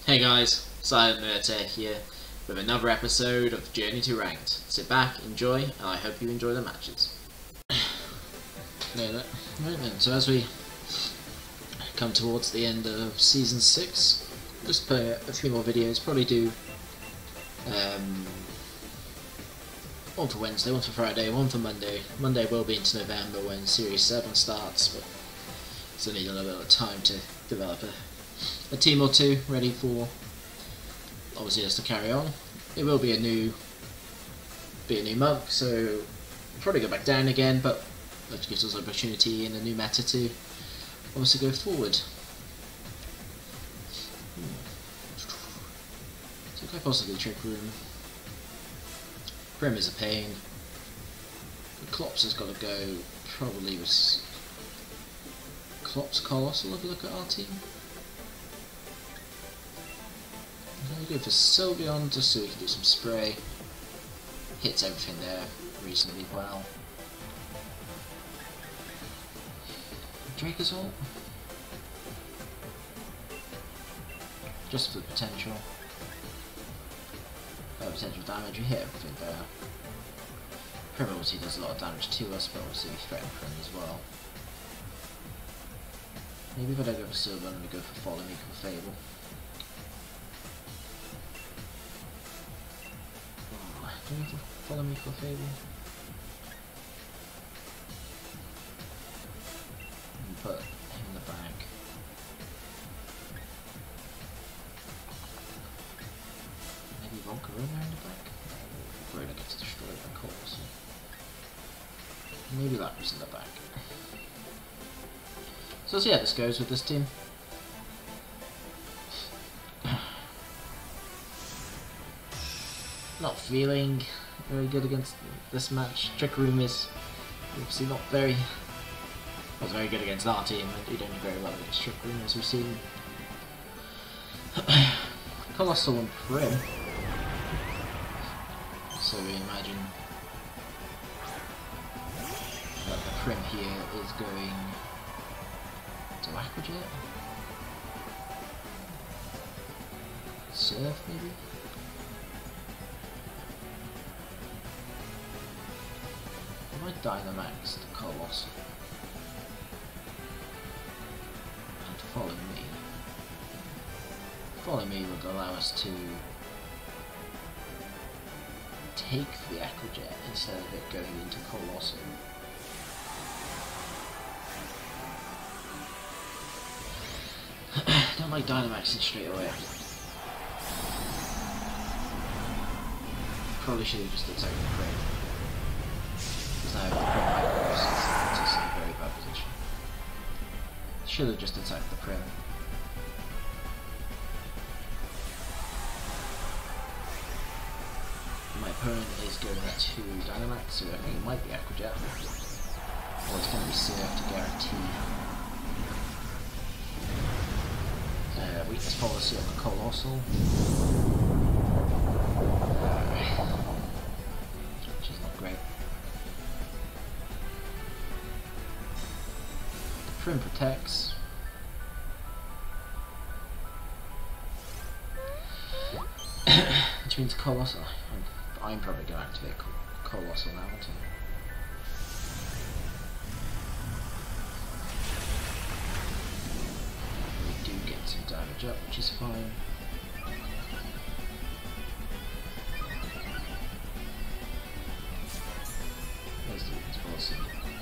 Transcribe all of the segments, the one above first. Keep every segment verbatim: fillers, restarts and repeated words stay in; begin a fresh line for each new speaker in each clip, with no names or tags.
Hey guys, Silent Murder here with another episode of Journey to Ranked. Sit back, enjoy, and I hope you enjoy the matches. Right then, so as we come towards the end of Season six, just play a few more videos, probably do um, one for Wednesday, one for Friday, one for Monday. Monday will be into November when Series seven starts, but still need a little bit of time to develop a a team or two ready for obviously us to carry on. It will be a new be a new monk, so we'll probably go back down again, but that gives us an opportunity in a new meta to obviously go forward. Hmm. So quite possibly Trick Room. Prim is a pain. The Klops has got to go probably with Klops Colossal if you look at our team. I'm going to go for Sylveon just so we can do some spray. Hits everything there reasonably well. Dracozolt. Just for the potential. Uh, potential damage, we hit everything there. Prim obviously does a lot of damage to us, but obviously we threaten Prim as well. Maybe if I don't go for Sylveon, I'm going to go for Follow Me for Fable. Do you have to follow me for Fable? And put him in the back. Maybe Volcarona in the back? No, Volcarona gets destroyed by Coals. Maybe that was in the back. So let's see how this goes with this team. Not feeling very good against this match. Trick Room is obviously not very was very good against our team, and he didn't do very well against Trick Room, as we've seen. Colossal and Prim. So we imagine that the Prim here is going to Aqua Jet? Surf maybe? Dynamax to Colossal and Follow Me. Follow Me would allow us to take the Aqua Jet instead of it going into Colossal. Don't like Dynamaxing straight away. Probably should have just attacked the Prim. Now the Prim Micros is in a very bad position. Should have just attacked the Prim. My opponent is going to Dynamax, so I think it might be Aqua Jet. Or it's going to be Surf to guarantee. Uh, weakness policy on the Colossal. Which is not great. Prim protects. Which means Colossal. I'm, I'm probably going to activate Colossal now, aren't I? We do get some damage up, which is fine. There's the weakness policy.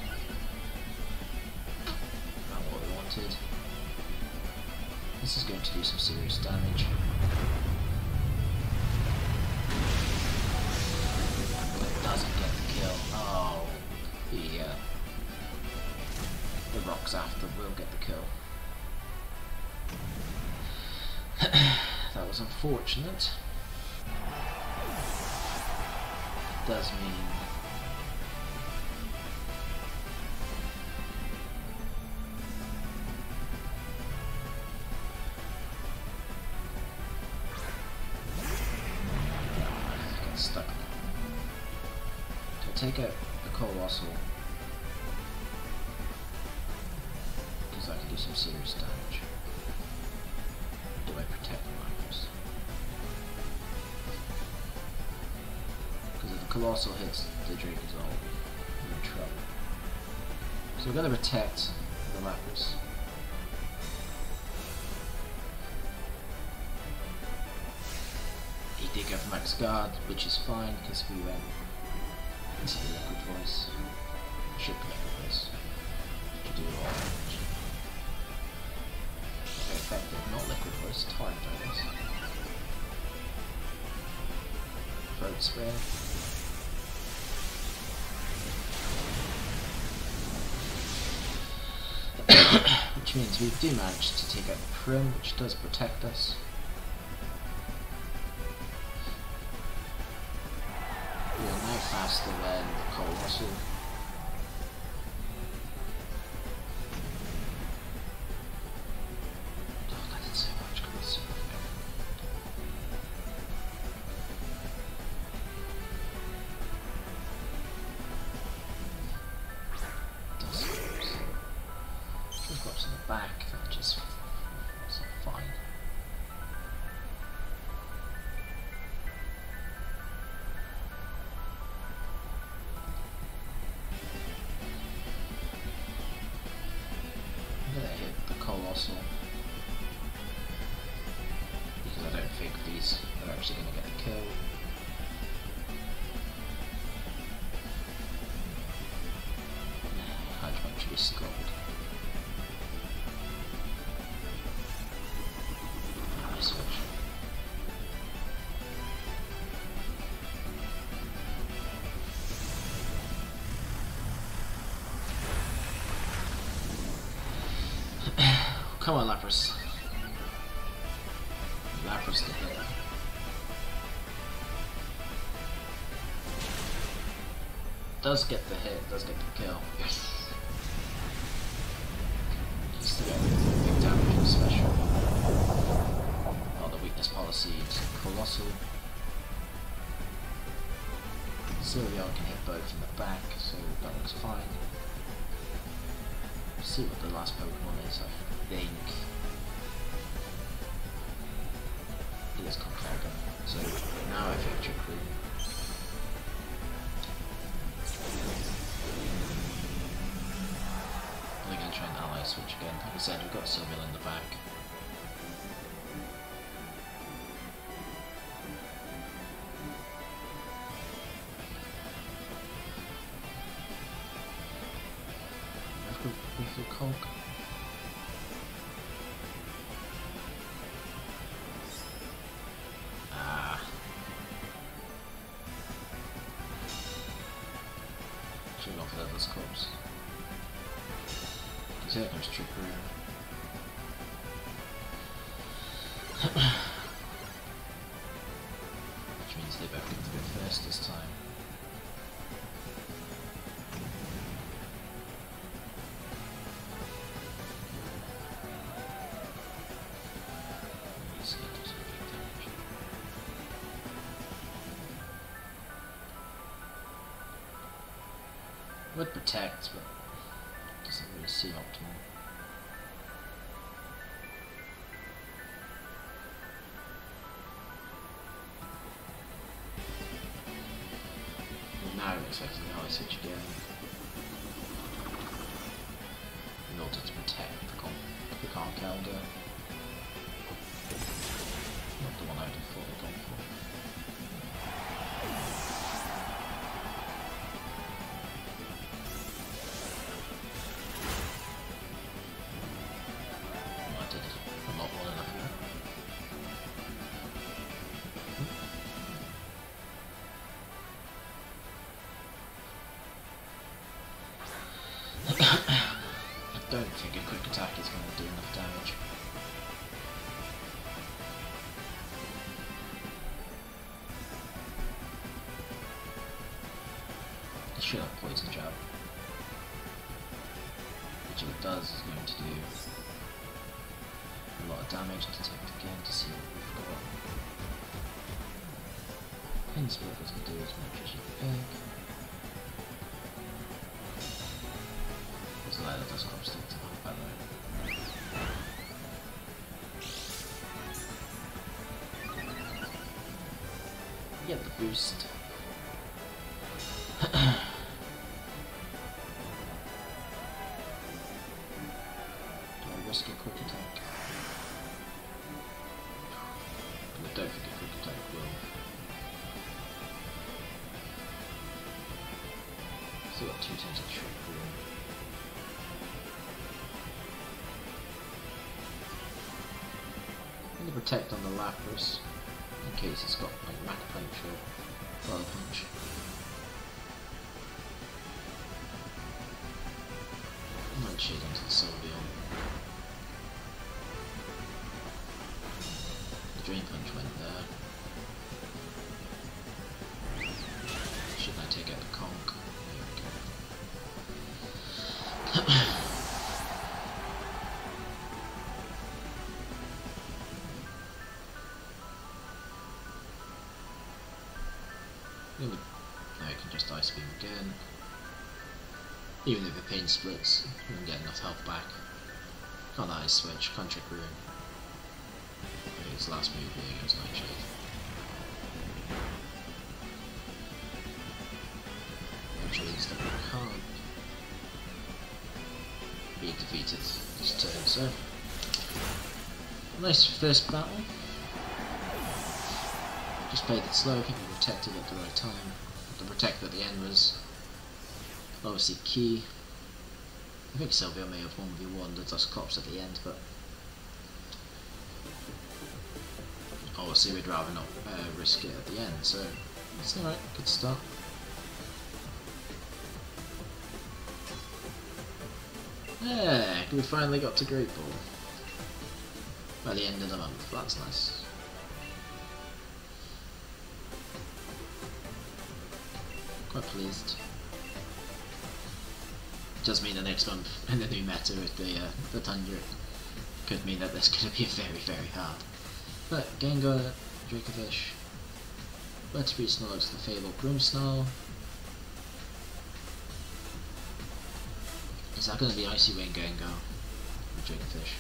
This is going to do some serious damage. But it doesn't get the kill. Oh, the, uh, the rocks after will get the kill. That was unfortunate. It does mean stuck. So take out the Colossal because I can do some serious damage. Do I protect the Micros? Colossal hits the Drake as well, we're in trouble. So we're going to protect the Lapras. He did go for max guard, which is fine because we went into the liquid voice. Should be liquid voice. Should do all damage. Very effective, not liquid voice, torrent bonus. Throat spray. Which means we do manage to take out the Prim, which does protect us. We are now faster than the Colossal. Oh, that did so much, God, that's so unfair. In the back, that just was fine. I'm gonna hit the Colossal because I don't think these are actually gonna get a kill. Hydro actually scored. Come on, Lapras. Lapras to hit. Does get the hit, does get the kill. Yes. Just to get big damage and special. Oh, the weakness policy is Colossal. Sylveon can hit both in the back, so that looks fine. Let's see what the last Pokemon is, I think. It is Concaga. So now I think Trick Room. I'm going to try and ally switch again. Like I said, we've got Sylveon in the back. With the Conk. Ah. Should have gone for Devil's Corpse. Because here comes Trick Room. Which means they both get to go first this time. Would protect, but doesn't really seem optimal. Now I'm expecting the ally switch again in order to protect the con the Concaga. Not the one I would have thought they'd gone for. I don't think a quick attack is going to do enough damage. It should have poison jab, which if it does is going to do a lot of damage. Detect again to see what we've got. Pin split doesn't do as much as you think. That does come stick to that, by the way. Get the boost. don't think a quick attack will. Still got two turns of trick room. I'm going to protect on the Lapras in case it's got like Mac Punch or Fire Punch. I might shade into the Sylveon. The Drain Punch went there. Shouldn't I take out the Conk? There we go. Now I can just Ice Beam again. Even if the pain splits, we can get enough health back. Can't Ice Switch, can't Trick Room. I think his last move here goes Nightshade. Which means that we can't be defeated this turn, so nice first battle. Just played it slow, I think we protected at the right time. The protect at the end was obviously key. I think Sylveon may have one v one the Dusclops at the end, but obviously we'd rather not uh, risk it at the end, so it's alright, good start. Yeah, we finally got to Great Ball by the end of the month, that's nice. Quite pleased. Does mean the next month in the new meta with the uh, the Tundra could mean that this could be very very hard. But Gengar, Dracovish, Butterfree, Snorlax, the Fable, Grimmsnarl. Is that going to be Icy Wind Gengar or Dracovish?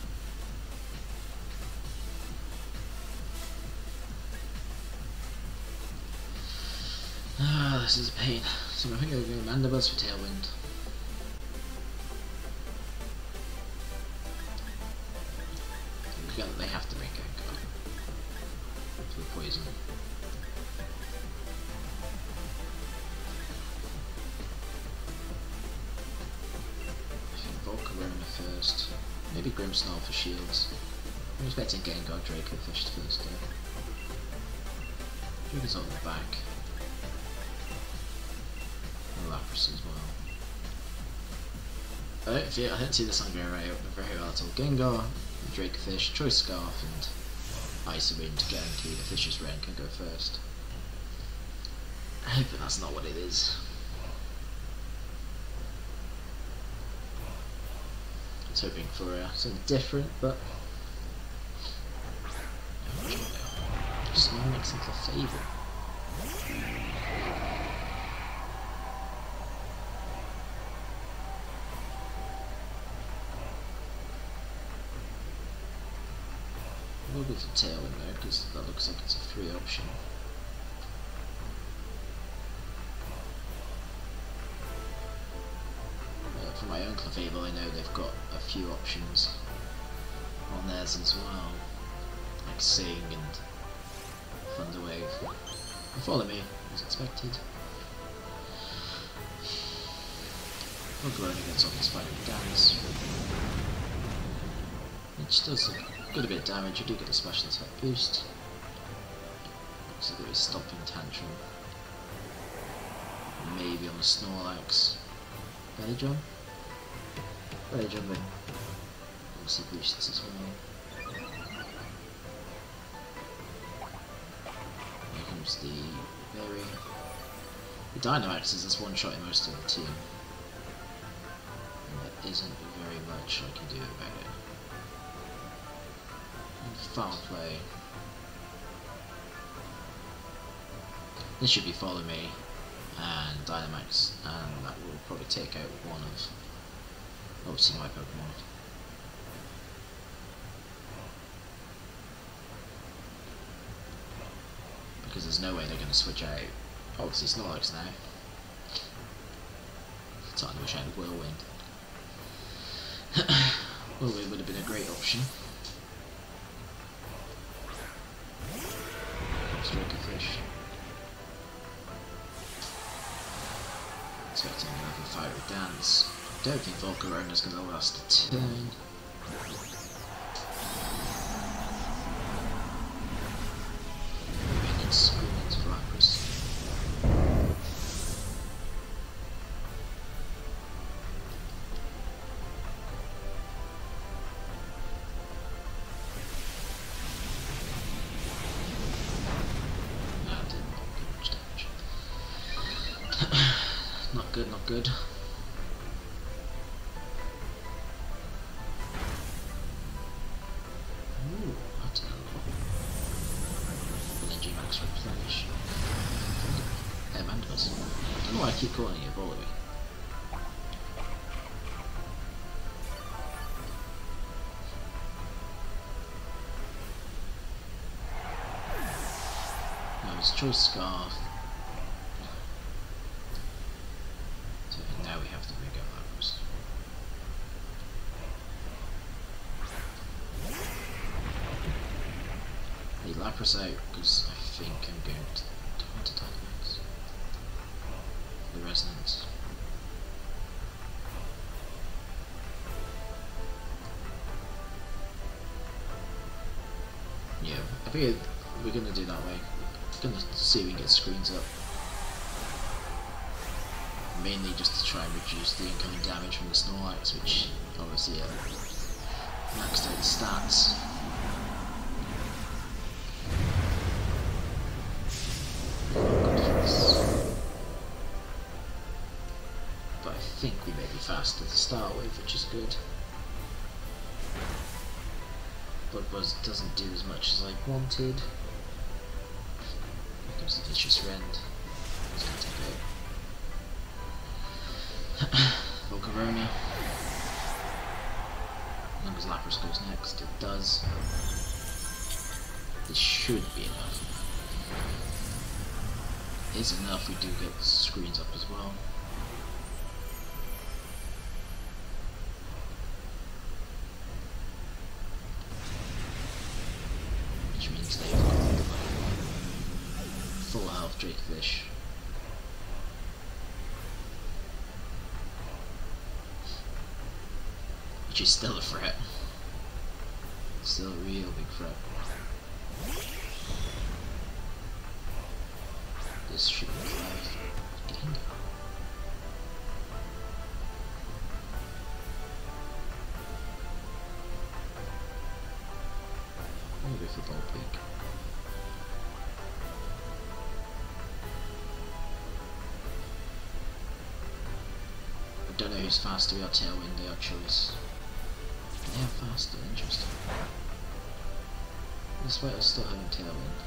Ah, this is a pain. So I think I'll go Mandibuzz for Tailwind. They have to make Gengar for the poison. I think Volcarona first. Maybe Grimmsnarl for shields. I'm expecting Gengar Dracovish first though. Draco's on the back. Lapras as well. I don't feel I don't see this one going very, very well at all. Gengar, Dracovish, Choice Scarf, and Icy Wind to guarantee the Fish's Wren can go first. But that's not what it is. I was hoping for uh, something different, but Snorlax into Fable. A little bit of tail in there because that looks like it's a free option. Uh, for my own Clefable, I know they've got a few options on theirs as well, like Sing and Thunder Wave. And Follow Me, as expected. Volcarona gets on his Fighting Dance, which does a good bit of damage. You do get a special attack boost. Looks like there is Stomping Tantrum. Maybe on the Snorlax. Belly Drum? Belly Drum with obviously boosts as well. Here comes the Berry. The Dynamax is just one shot in most of the team. And there isn't very much I can do about it. Foul Play. This should be Follow Me and Dynamax, and that will probably take out one of obviously my Pokemon. Because there's no way they're going to switch out obviously Snorlax now. I starting to wish I had Whirlwind. Whirlwind would have been a great option. Striker fish. Expecting another fiery dance. Don't think Volcarona's gonna last a turn. Maybe it's screens for Lapras. Not good, not good. Ooh, that's a lot. Energy max replenish. Hey, Mandibles. I don't know why I keep calling it Volibee. Now it's Choice Scarf. Now we have to make our Lapras. Need Lapras out because I think I'm going to Heart Attack next. The Resonance. Yeah, I think we're gonna do that way. We're gonna see if we can get screens up. Mainly just to try and reduce the incoming damage from the Snorlax, which obviously uh, maxed out the stats. But I think we may be faster to start with, which is good. But Buzz doesn't do as much as I wanted. Here comes the Vicious Rend. It's going to take out Volcarona. As long as Lapras goes next, it does. This should be enough. It is enough, we do get screens up as well. Which means they've got full health Drakefish. Which is still a threat. Still a real big threat. This should be live. Getting I'm gonna go for Ball Peak. I don't know who's faster, we are Tailwind, they are Choice. They are faster, interesting. Despite us still having Tailwind.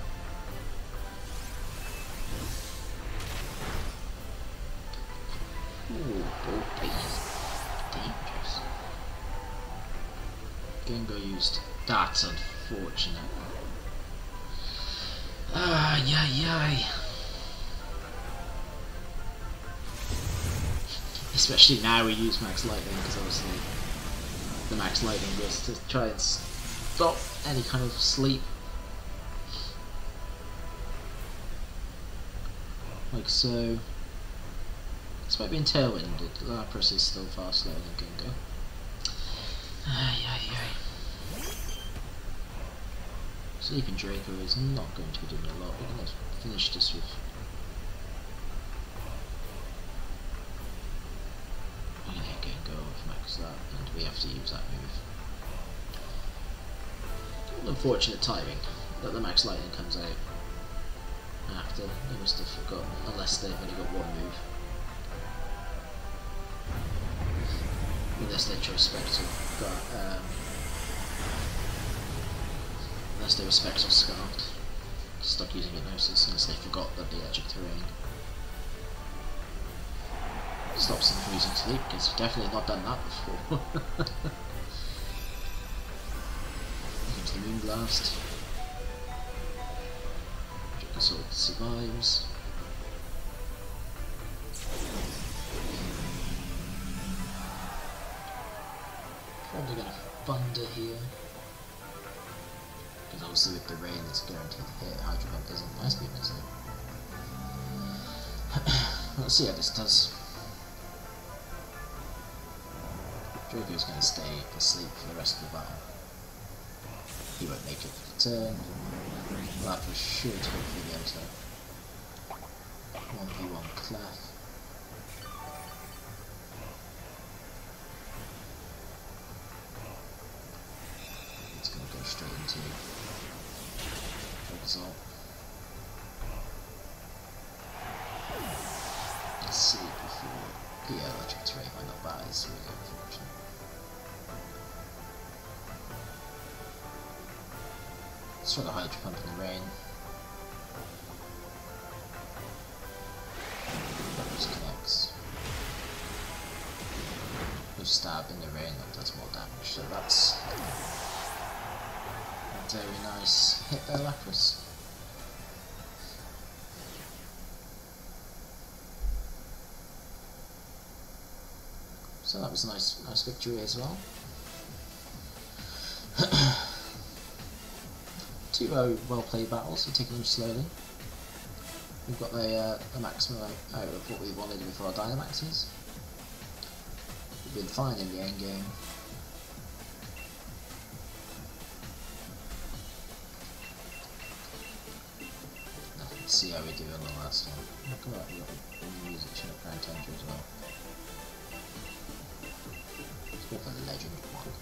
Ooh, Ball Peak. Dangerous. Gengar used. That's unfortunate. Ah, yeah, yeah. Especially now we use Max Lightning, because obviously the Max Lightning was to try and stop any kind of sleep. Like so. Despite being Tailwind, Lapras is still far slower than Gengar. Ay, ay, ay. Sleeping Draco is not going to be doing a lot. We're going to finish this with. We're going to get Gengar off max that, and we have to use that move. Unfortunate timing that the Max Lightning comes out after. They must have forgotten, unless they've only got one move. Unless they chose Spectre, but um, unless they were Spectre Scarfed, stuck using Hypnosis, unless they forgot that the electric terrain stops them from using sleep, because we've definitely not done that before. Here comes the Moonblast. Sword survives. Probably gonna Thunder here, because And obviously with the rain it's guaranteed to hit. Hydro Pump isn't nice beam, is it? Let's see how this does. Drago's going to stay asleep for the rest of the battle. He won't make it for the turn. Lapras should hopefully be able to one v one Clef. It's going to go straight into Exalt. Let's see before. Yeah, electric terrain might not bad, it's really unfortunate. Let's try the Hydro Pump in the rain. That just connects. No stab in the rain, that does more damage, so that's a very nice hit there, Lapras. So that was a nice, nice victory as well. Two uh, well played battles, we're taking them slowly. We've got the, uh, the maximum out of what we wanted with our Dynamaxes. We've been fine in the end game. Let's see how we do on the last one. Look at that, we've got the music show at Grand Tundra as well. Let's go for the legend one.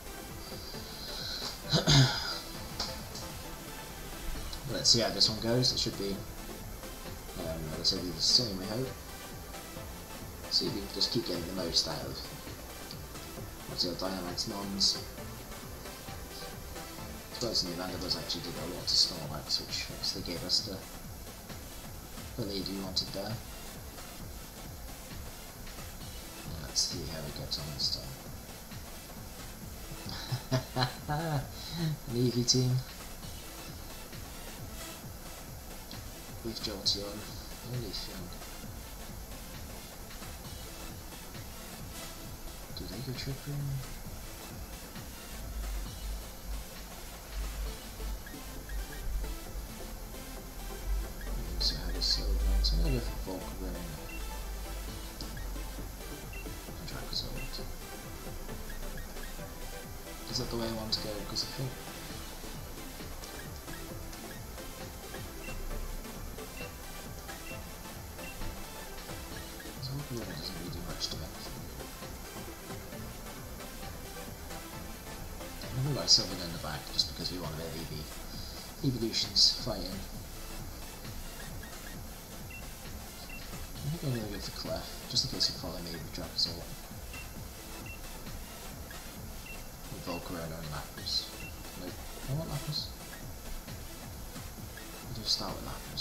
Let's see how this one goes. It should be um, relatively the same, we hope. See if we can just keep getting the most out of what's the Dynamax Mons. Surprisingly, Vandals actually did a lot to Snorlax, which obviously gave us the, the lead we wanted there. And let's see how it gets on this time. An Eevee team. With Jolteon, holy thing. Do they go Trick Room? So how does Silver? So I'm gonna go for Volcarona and Dracozolt. Is that the way I want to go? Because I think Volcarona doesn't really do much damage. We've got Silver in the back just because we want a bit of Eevee. Eeveeutions fighting. I think I'm going to go for Clef, just in case you follow me with Dracozolt. With Volcarona and Lapras. Nope, I want Lapras. I'll just start with Lapras.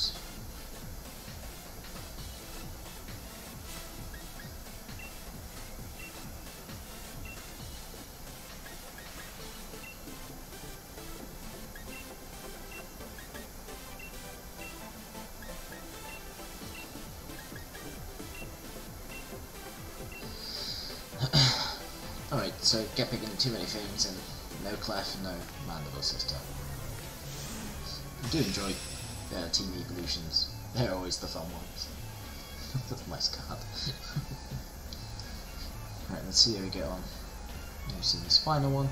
Alright, so get picking too many things and no Clef, no Mandible system. I do enjoy uh, Team Eeveeutions, they're always the fun ones. That's a nice card. Alright, let's see how we get on. We've seen this final one.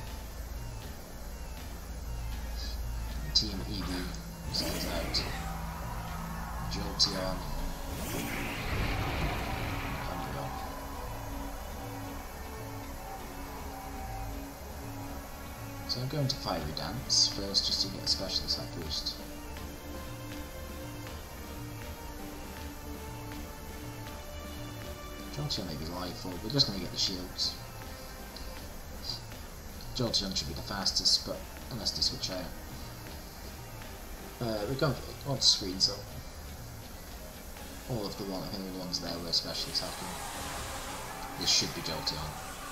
And Team Eevee sends out Jolteon. So I'm going to Fiery Dance first just to get a special attack boost. Jolteon may be life, or we're just going to get the shields. Jolteon should be the fastest, but unless they switch out. Uh, we're going to want screens up. All of the one, I think all the ones there were special attacking. This should be Jolteon.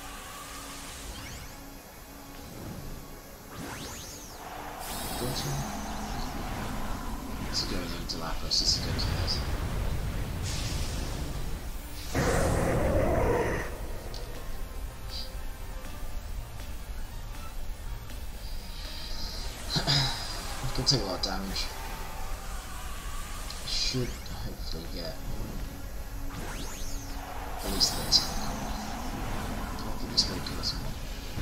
This is going into Lapras, this is going to hurt. I've got could take a lot of damage. I should hopefully get at least the attack. Hopefully this will kill someone.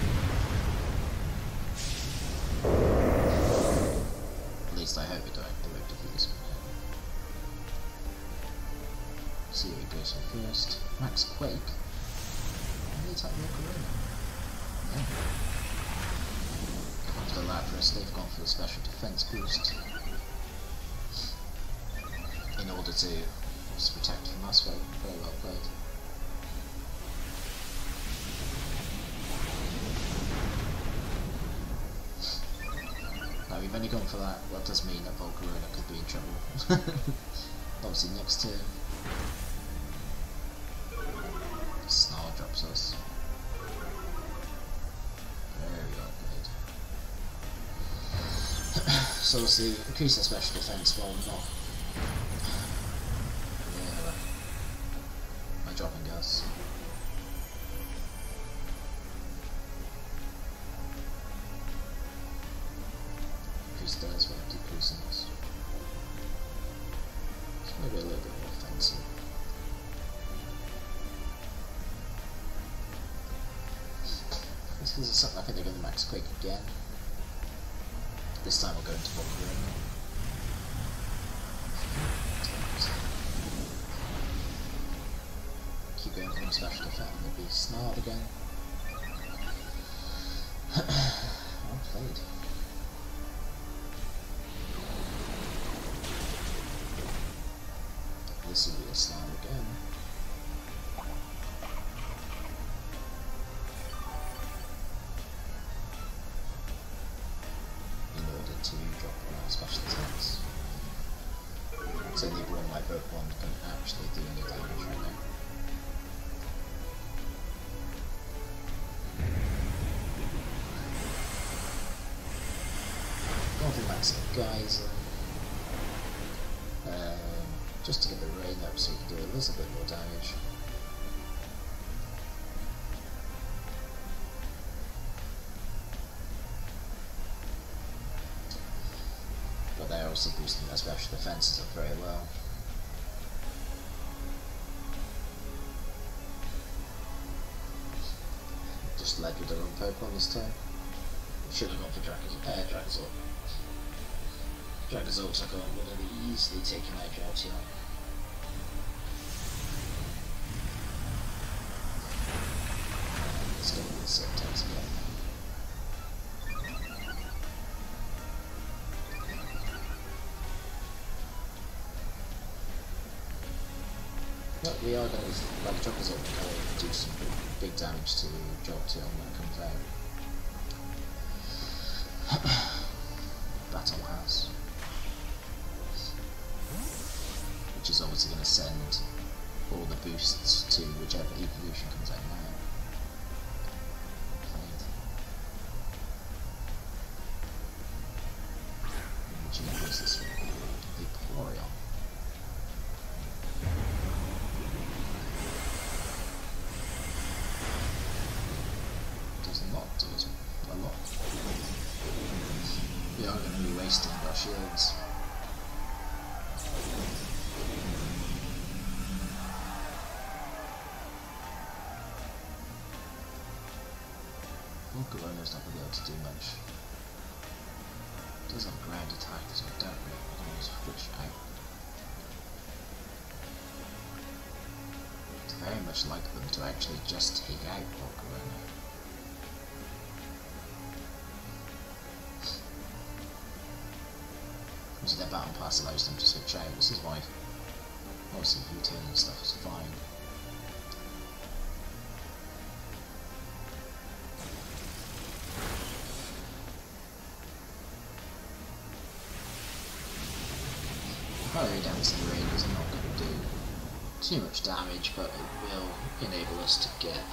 At least I hope it don't won't defeat this one. See where it goes for first. Max Quake. And they attack more Corona. Yeah. After the Lapras, they've gone for the special defense boost. In order to also protect from us. Very, very well played. Now we've only gone for that. Well, that does mean that Volcarona could be in trouble. Obviously next turn. Snarl drops us. Very well played. So obviously increase their special defense while not. Yeah, my dropping gas. Increase theirs while decreasing us. So maybe a little bit more offensive. This is something I think they're going to max Quake again. This time we'll go into Volcarona. Keep going for special defense and they'll be snarled again. Well played. This will be a snarl again. To drop on our special attacks. It's only one of my Pokemon can actually do any damage right now. Going for Max Geyser. Um, just to get the rain up so we can do a little bit more damage. They're also boosting their special defenses up very well. Just led with their own Pokemon this time. Should have gone for Dragazort. Uh, Dragazort. Dragazort's like would have easily taken out Jolteon. Let's go with the Subtext again. But we are going to, like Dragazort, uh, do some big damage to Jolteon when it comes out. Battle House. Which is obviously going to send all the boosts to whichever evolution comes out now. Played. Which is this one? Vaporeon. A lot. We are going to be wasting our shields. Well, Corona's not going to be able to do much. It does have ground attack, so I don't really want to use Switch out. It's very much like them to actually just take out Volcarona. So their battle pass allows them to switch out. This is why obviously U-turn and stuff is fine. Fire down to the rain is not going to do too much damage, but it will enable us to get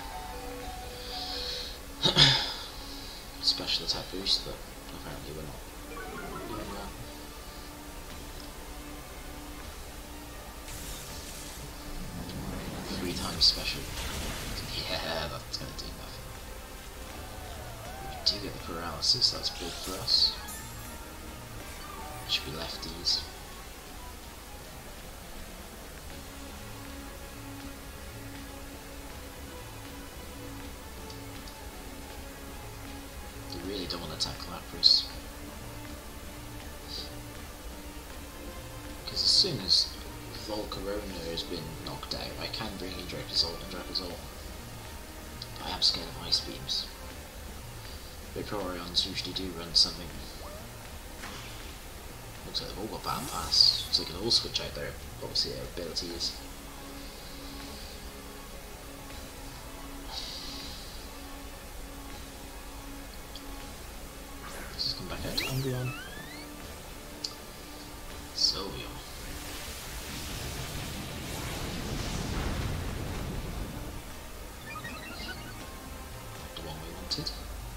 special attack boost, but apparently we're not doing that. Three times special. Yeah, that's going to do nothing. We do get the paralysis, that's big for us. Should be lefties. They really don't want to attack Lapras. Because as soon as Volcarona has been knocked out, I can bring in Dracozolt and Dracozolt. I am scared of Ice Beams. Vaporeons usually do run something. Looks like they've all got Battle Pass, so they can all switch out their, obviously, their abilities. Let's just come back out to Umbreon. Sylveon. The one we wanted.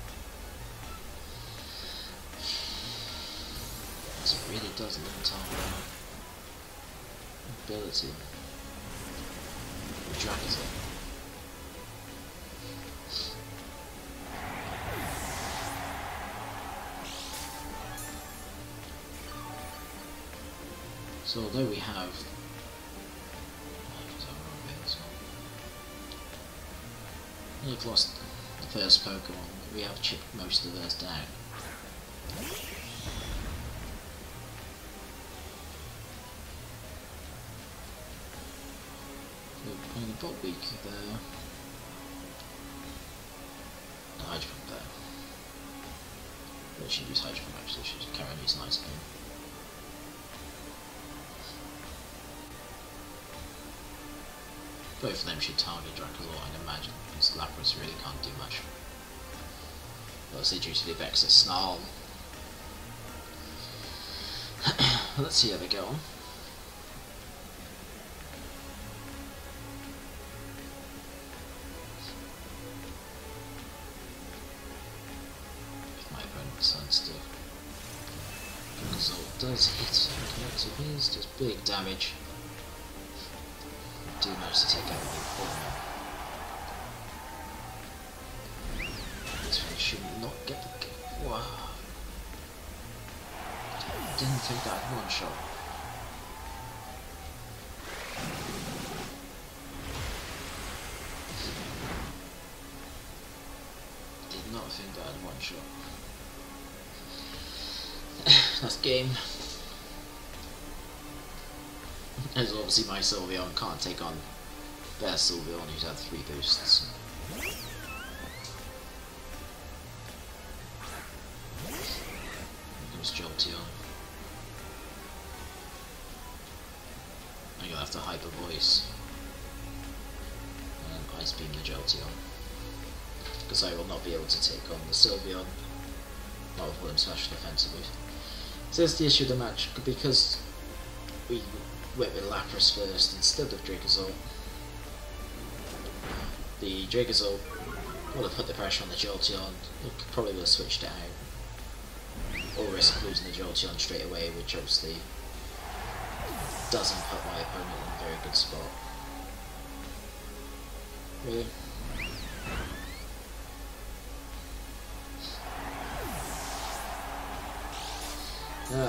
It really does limit our ability. Dracozolt. So although we have we've lost the first Pokemon, we have chipped most of theirs down. Playing the bot weak there. No, Hydro Pump there. But she used Hydro Pump actually, she should carry on using Ice Beam. Both of them should target Dracozolt, I'd imagine, because Lapras really can't do much. Obviously due to the effects of Snarl. Let's see how they go on. Decides to. Dracozolt does hit connect with his, does big damage. Do manage to take out the form. This one should not get the. Wow. Didn't think that in one shot. Did not think that in one shot. That's game. As obviously my Sylveon can't take on their Sylveon who's had three boosts. Here comes Jolteon. Now you'll have to Hyper Voice and Ice Beam the Jolteon. Because I will not be able to take on the Sylveon. Not with them special defensively. So that's the issue of the match, because we went with Lapras first instead of Dracozolt. The Dracozolt would have put the pressure on the Jolteon, it probably would have switched it out. Or risk losing the Jolteon straight away, which obviously doesn't put my opponent in a very good spot. Really? Uh,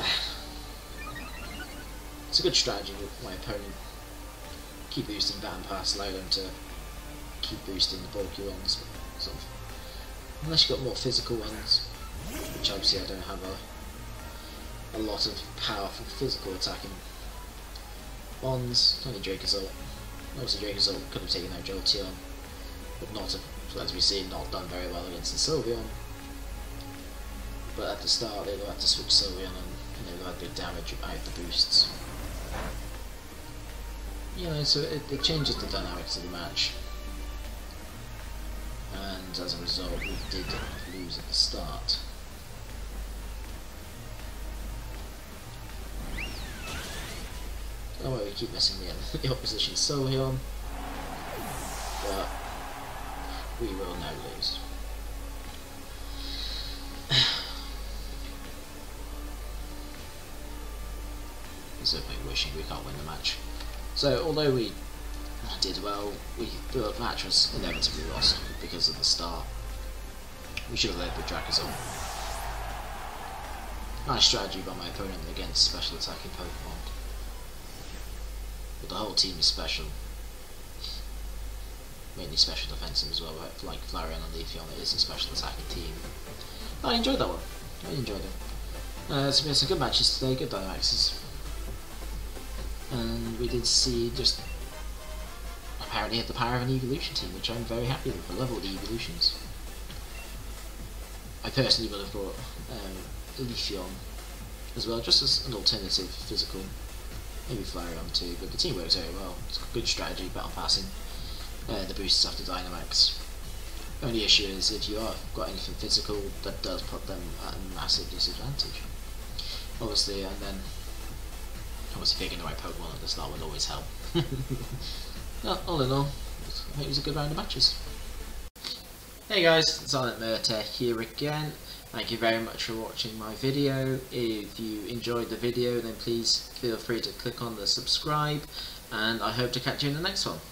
it's a good strategy with my opponent. Keep boosting Battle Pass, allow them to keep boosting the bulky ones. Sort of. Unless you've got more physical ones, which obviously I don't have a, a lot of powerful physical attacking ones. Only Dracozolt. Obviously Dracozolt could have taken out Jolteon, but not, have, as we see, not done very well against the Sylveon. But at the start they'll have to switch Sylveon and they'll have good damage without the boosts. You know, so it, it changes the dynamics of the match. And as a result we did lose at the start. Oh well, we keep missing the, the opposition Sylveon. But we will now lose. Certainly wishing we can't win the match. So although we did well, we the match was inevitably lost because of the start. We should have led with Dracozolt. Nice strategy by my opponent against special attacking Pokemon. But the whole team is special. Mainly special defensive as well, but like Flareon and Eevee, it is a special attacking team. I enjoyed that one. I enjoyed it. Uh, it's been some good matches today, good Dynamaxes. And we did see just apparently have the power of an evolution team, which I'm very happy with. I love all the evolutions. I personally would have brought um, Leafeon as well, just as an alternative physical. Maybe Flareon too, but the team works very well. It's a good strategy, battle passing. Uh, the boosts after Dynamax. The only issue is if you have got anything physical, that does put them at a massive disadvantage. Obviously, and then obviously picking the right Pokemon at the start would always help. Well, all in all, I think it was a good round of matches. Hey guys, Silent Murtech here again. Thank you very much for watching my video. If you enjoyed the video, then please feel free to click on the subscribe, and I hope to catch you in the next one.